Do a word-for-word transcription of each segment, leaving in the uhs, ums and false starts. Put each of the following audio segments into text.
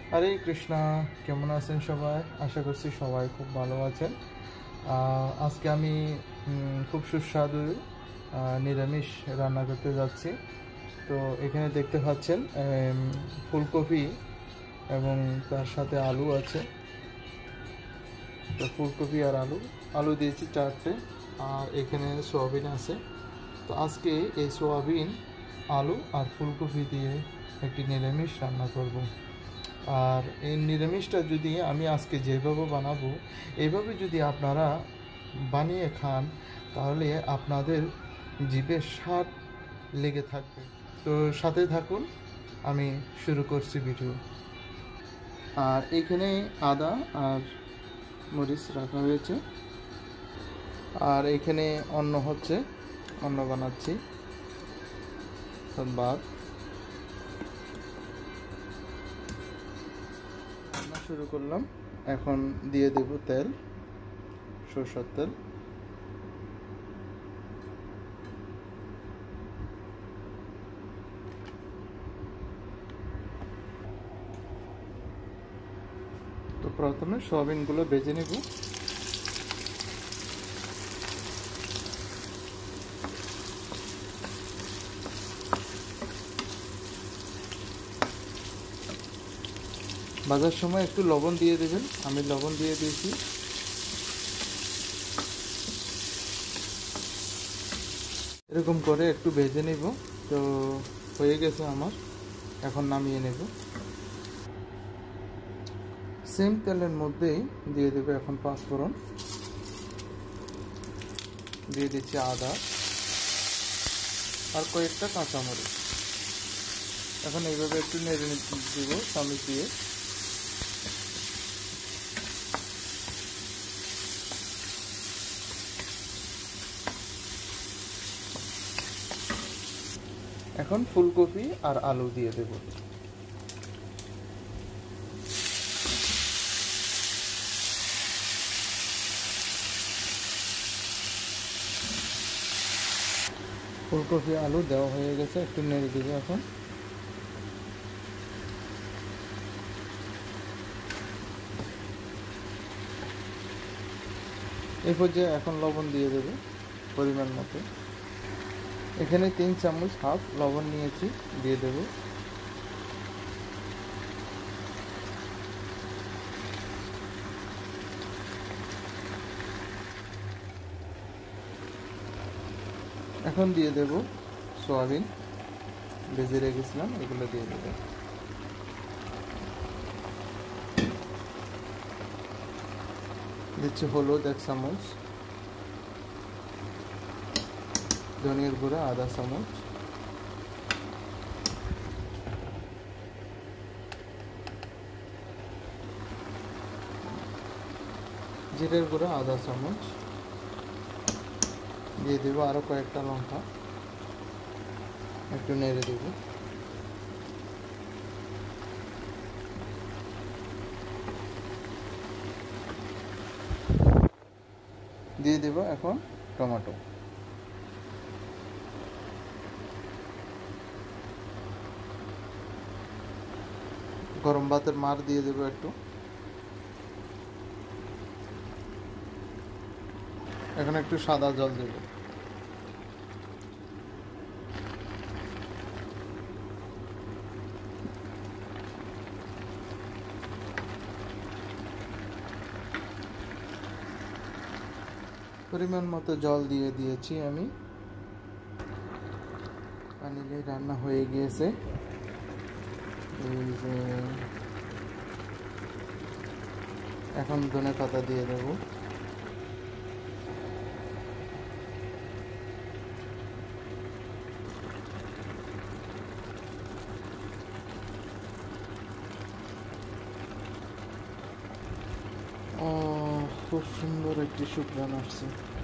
হরে কৃষ্ণা, কেমন আছেন সবাই? আশা করছি সবাই খুব ভালো আছেন। আজকে আমি খুব সুস্বাদু নিরামিষ রান্না করতে যাচ্ছি। তো এখানে দেখতে পাচ্ছেন ফুলকপি এবং তার সাথে আলু আছে। তো ফুলকপি আর আলু আলু দিয়েছি চারটে, আর এখানে সোয়াবিন আছে। তো আজকে এই সোয়াবিন, আলু আর ফুলকপি দিয়ে একটি নিরামিষ রান্না করব। আর এই নিরামিষটা যদি আমি আজকে যেভাবে বানাবো, এইভাবে যদি আপনারা বানিয়ে খান, তাহলে আপনাদের জিভে স্বাদ লেগে থাকবে। তো সাথে থাকুন, আমি শুরু করছি ভিডিও। আর এখানে আদা আর মরিচ রাখা হয়েছে। আর এখানে অন্ন হচ্ছে, অন্ন বানাচ্ছি ভাত। রান্না শুরু করলাম। এখন দিয়ে দেব তেল, সরষের তেল। তো প্রথমে সয়াবিনগুলো ভেজে নেব। ভাজার সময় একটু লবণ দিয়ে দেবেন, আমি লবণ দিয়ে দিয়েছি। এরকম করে একটু ভেজে নেব। তো হয়ে গেছে আমার, এখন নামিয়ে নেব। সেম তেলের মধ্যেই দিয়ে দেবে এখন পাঁচফোড়ন, দিয়ে দিচ্ছি আদা আর কয়েকটা কাঁচামরিচ। এখন এইভাবে একটু নেড়ে দিব চামচ দিয়ে। এখন ফুলকপি আর আলু দিয়ে দেব। ফুলকপি আলু দেওয়া হয়ে গেছে, একটু নেড়ে দেবো এখন। এই পর্যায়ে এখন লবণ দিয়ে দেবো পরিমাণ মতো। এখানে তিন চামচ হাফ লবণ নিয়েছি, দিয়ে দেব। এখন দিয়ে দেব সয়াবিন ভেজে রেখেছিলাম, এগুলো দিয়ে দেব। দিচ্ছি হলুদ এক চামচ, ধনিয়ার গুঁড়া আধা চামচ, জিরের গুঁড়া আধা চামচ, দিয়ে দেবো আরও কয়েকটা লঙ্কা, একটু নেড়ে দেব। দিয়ে দেব এখন টমেটো। গরম ভাতের মার দিয়ে দেবো একটু। এখন একটু সাদা জল দেব। পরিমাণ মতো জল দিয়ে দিয়েছি আমি। পানি দিয়ে রান্না হয়ে গিয়েছে। এই যে এখন ধনে পাতা দিয়ে দেব। ও, খুব সুন্দর একটি সুঘ্রাণ আসছে।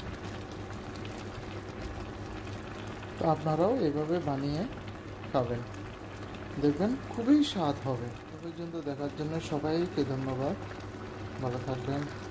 তো আপনারাও এভাবে বানিয়ে খাবেন, দেখবেন খুবই স্বাদ হবে। এ পর্যন্ত দেখার জন্য সবাইকে ধন্যবাদ। ভালো থাকবেন।